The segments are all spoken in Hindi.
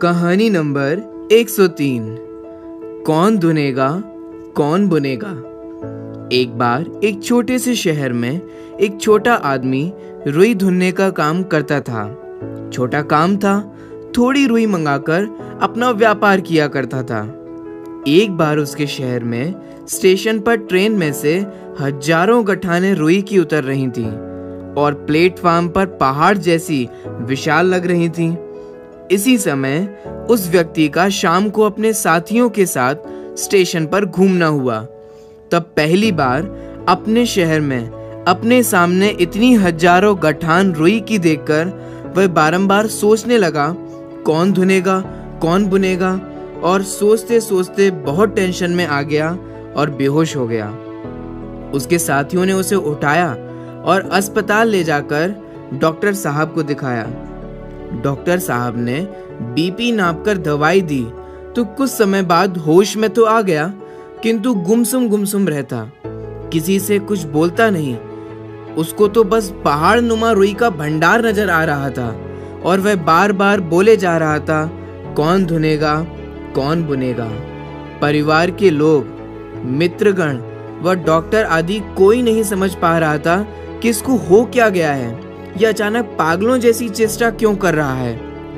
कहानी नंबर 103। कौन धुनेगा कौन बुनेगा। एक बार एक छोटे से शहर में एक छोटा आदमी रुई धुनने का काम करता था। छोटा काम था, थोड़ी रुई मंगाकर अपना व्यापार किया करता था। एक बार उसके शहर में स्टेशन पर ट्रेन में से हजारों गठानें रुई की उतर रही थीं और प्लेटफार्म पर पहाड़ जैसी विशाल लग रही थीं। इसी समय उस व्यक्ति का शाम को अपने साथियों के साथ स्टेशन पर घूमना हुआ। तब पहली बार अपने शहर में अपने सामने इतनी हजारों गठान रुई की देखकर वह बारंबार सोचने लगा, कौन धुनेगा कौन बुनेगा। और सोचते सोचते बहुत टेंशन में आ गया और बेहोश हो गया। उसके साथियों ने उसे उठाया और अस्पताल ले जाकर डॉक्टर साहब को दिखाया। डॉक्टर साहब ने बीपी नापकर दवाई दी तो कुछ समय बाद होश में तो आ गया, किंतु गुमसुम रहता, किसी से कुछ बोलता नहीं। उसको तो बस पहाड़ नुमा रुई का भंडार नजर आ रहा था और वह बार बार बोले जा रहा था, कौन धुनेगा कौन बुनेगा। परिवार के लोग, मित्रगण व डॉक्टर आदि कोई नहीं समझ पा रहा था कि इसको हो क्या गया है, यह अचानक पागलों जैसी चेष्टा क्यों कर रहा है।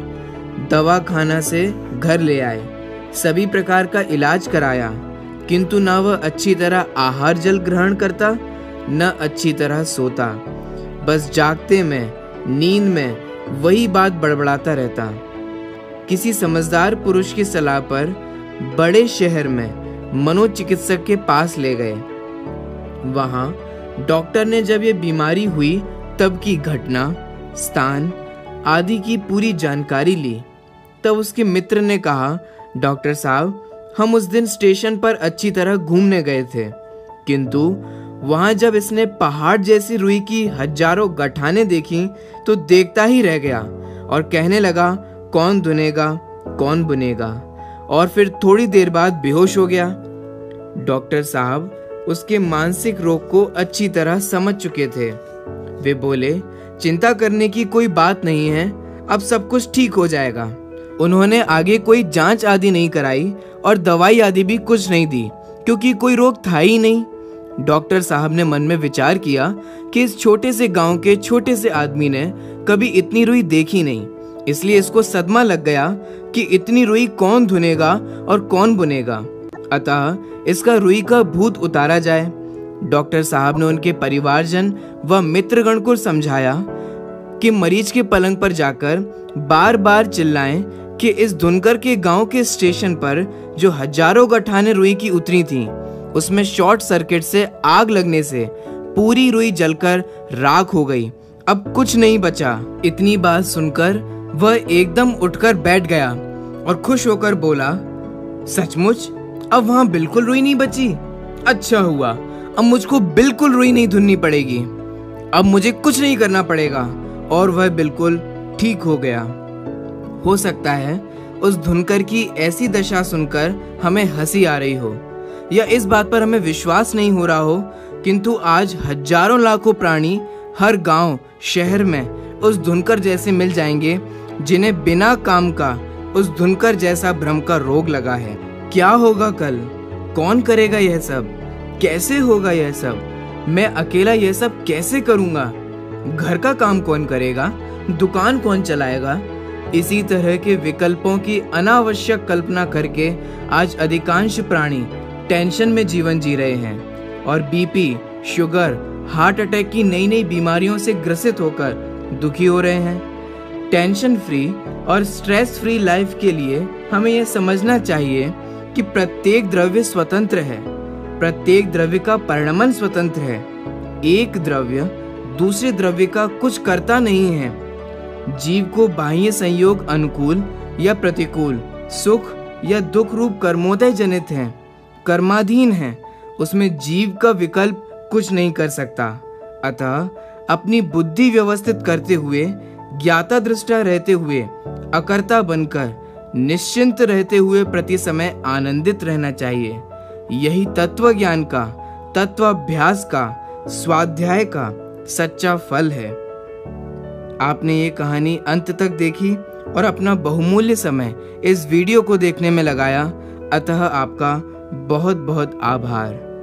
दवा खाना से घर ले आए, सभी प्रकार का इलाज कराया, किंतु न वह अच्छी तरह आहार जल ग्रहण करता न अच्छी तरह सोता। बस जागते में, नींद में वही बात बड़बड़ाता रहता। किसी समझदार पुरुष की सलाह पर बड़े शहर में मनोचिकित्सक के पास ले गए। वहां डॉक्टर ने जब ये बीमारी हुई तब की घटना, स्थान आदि की पूरी जानकारी ली। तब उसके मित्र ने कहा, डॉक्टर साहब, हम उस दिन स्टेशन पर अच्छी तरह घूमने गए थे, किंतु वहां जब इसने पहाड़ जैसी रुई की हजारों गठानें देखी तो देखता ही रह गया और कहने लगा, कौन धुनेगा कौन बुनेगा। और फिर थोड़ी देर बाद बेहोश हो गया। डॉक्टर साहब उसके मानसिक रोग को अच्छी तरह समझ चुके थे। वे बोले, चिंता करने की कोई बात नहीं है, अब सब कुछ ठीक हो जाएगा। उन्होंने आगे कोई जांच आदि नहीं कराई और दवाई आदि भी कुछ नहीं दी, क्योंकि कोई रोग था ही नहीं। डॉक्टर साहब ने मन में विचार किया कि इस छोटे से गांव के छोटे से आदमी ने कभी इतनी रुई देखी नहीं, इसलिए इसको सदमा लग गया कि इतनी रुई कौन धुनेगा और कौन बुनेगा। अतः इसका रुई का भूत उतारा जाए। डॉक्टर साहब ने उनके परिवारजन व मित्रगण को समझाया कि मरीज के पलंग पर जाकर बार बार चिल्लाएं कि इस धुनकर के गांव के स्टेशन पर जो हजारों गठानें रुई की उतरी थीं, उसमें शॉर्ट सर्किट से आग लगने से पूरी रुई जलकर राख हो गई, अब कुछ नहीं बचा। इतनी बात सुनकर वह एकदम उठकर बैठ गया और खुश होकर बोला, सचमुच अब वहां बिल्कुल रुई नहीं बची। अच्छा हुआ, अब मुझको बिल्कुल रुई नहीं धुननी पड़ेगी, अब मुझे कुछ नहीं करना पड़ेगा। और वह बिल्कुल ठीक हो गया। हो सकता है उस धुनकर की ऐसी दशा सुनकर हमें हंसी आ रही हो या इस बात पर हमें विश्वास नहीं हो रहा हो, किंतु आज हजारों लाखों प्राणी हर गांव शहर में उस धुनकर जैसे मिल जाएंगे जिन्हें बिना काम का उस धुनकर जैसा भ्रम का रोग लगा है। क्या होगा कल, कौन करेगा यह सब, कैसे होगा यह सब, मैं अकेला यह सब कैसे करूंगा, घर का काम कौन करेगा, दुकान कौन चलाएगा। इसी तरह के विकल्पों की अनावश्यक कल्पना करके आज अधिकांश प्राणी टेंशन में जीवन जी रहे हैं और बीपी, शुगर, हार्ट अटैक की नई नई बीमारियों से ग्रसित होकर दुखी हो रहे हैं। टेंशन फ्री और स्ट्रेस फ्री लाइफ के लिए हमें यह समझना चाहिए कि प्रत्येक द्रव्य स्वतंत्र है, प्रत्येक द्रव्य का परिणमन स्वतंत्र है। एक द्रव्य दूसरे द्रव्य का कुछ करता नहीं है। जीव को बाह्य संयोग अनुकूल या प्रतिकूल, सुख या दुख रूप कर्मोदय जनित है, कर्माधीन है, उसमें जीव का विकल्प कुछ नहीं कर सकता। अतः अपनी बुद्धि व्यवस्थित करते हुए, ज्ञाता दृष्टा रहते हुए, अकर्ता बनकर, निश्चिंत रहते हुए प्रति समय आनंदित रहना चाहिए। यही तत्व ज्ञान का, तत्वाभ्यास का, स्वाध्याय का सच्चा फल है। आपने ये कहानी अंत तक देखी और अपना बहुमूल्य समय इस वीडियो को देखने में लगाया, अतः आपका बहुत बहुत आभार।